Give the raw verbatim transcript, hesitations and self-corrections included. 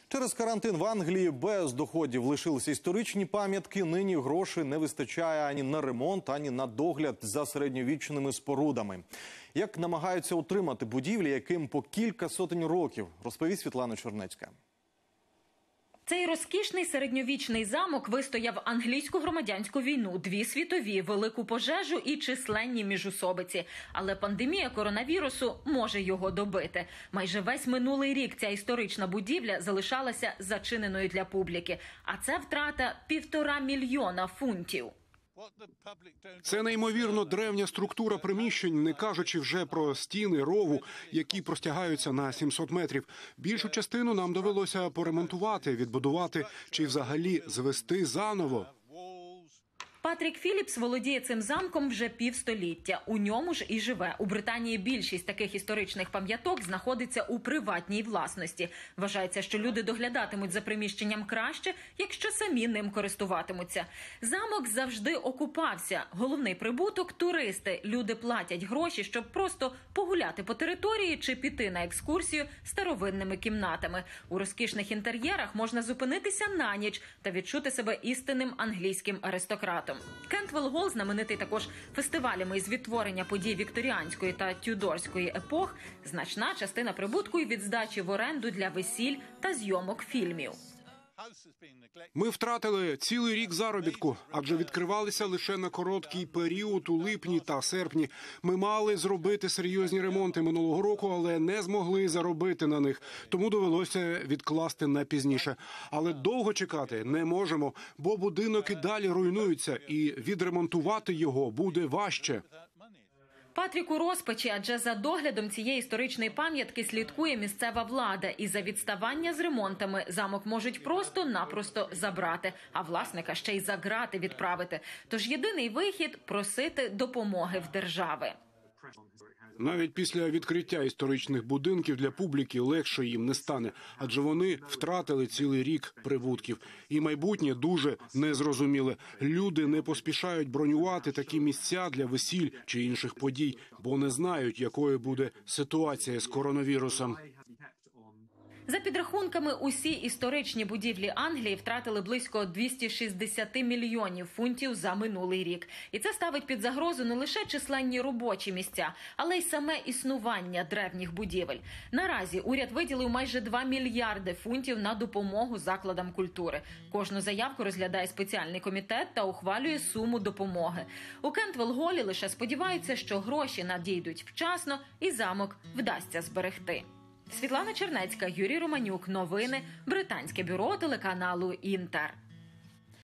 Через карантин в Англії без доходів лишилися історичні пам'ятки. Нині грошей не вистачає ані на ремонт, ані на догляд за середньовічними спорудами. Як намагаються утримати будівлі, яким по кілька сотень років, розповість Світлана Чернецька. Цей розкішний середньовічний замок вистояв англійську громадянську війну, дві світові, велику пожежу і численні міжусобиці. Але пандемія коронавірусу може його добити. Майже весь минулий рік ця історична будівля залишалася зачиненою для публіки. А це втрата півтора мільйона фунтів. Це неймовірно древня структура приміщень, не кажучи вже про стіни, рову, які простягаються на сімсот метрів. Більшу частину нам довелося поремонтувати, відбудувати чи взагалі звести заново. Патрік Філіпс володіє цим замком вже півстоліття. У ньому ж і живе. У Британії більшість таких історичних пам'яток знаходиться у приватній власності. Вважається, що люди доглядатимуть за приміщенням краще, якщо самі ним користуватимуться. Замок завжди окупався. Головний прибуток – туристи. Люди платять гроші, щоб просто погуляти по території чи піти на екскурсію старовинними кімнатами. У розкішних інтер'єрах можна зупинитися на ніч та відчути себе істинним англійським аристократом. Кентвелл-Гол знаменитий також фестивалями із відтворення подій вікторіанської та тюдорської епох, значна частина прибутку й від здачі в оренду для весіль та зйомок фільмів. Ми втратили цілий рік заробітку, адже відкривалися лише на короткий період у липні та серпні. Ми мали зробити серйозні ремонти минулого року, але не змогли заробити на них, тому довелося відкласти на пізніше. Але довго чекати не можемо, бо будинок і далі руйнується, і відремонтувати його буде важче. Патрік у розпачі, адже за доглядом цієї історичної пам'ятки слідкує місцева влада. І за відставання з ремонтами замок можуть просто-напросто забрати, а власника ще й за грати відправити. Тож єдиний вихід – просити допомоги в держави. Навіть після відкриття історичних будинків для публіки легше їм не стане, адже вони втратили цілий рік прибутків. І майбутнє дуже незрозуміле. Люди не поспішають бронювати такі місця для весіль чи інших подій, бо не знають, якою буде ситуація з коронавірусом. За підрахунками, усі історичні будівлі Англії втратили близько двісті шістдесят мільйонів фунтів за минулий рік. І це ставить під загрозу не лише численні робочі місця, але й саме існування древніх будівель. Наразі уряд виділив майже два мільярди фунтів на допомогу закладам культури. Кожну заявку розглядає спеціальний комітет та ухвалює суму допомоги. У Кентвелл-Голі лише сподіваються, що гроші надійдуть вчасно і замок вдасться зберегти. Світлана Чернецька, Юрій Романюк. Новини. Британське бюро телеканалу «Інтер».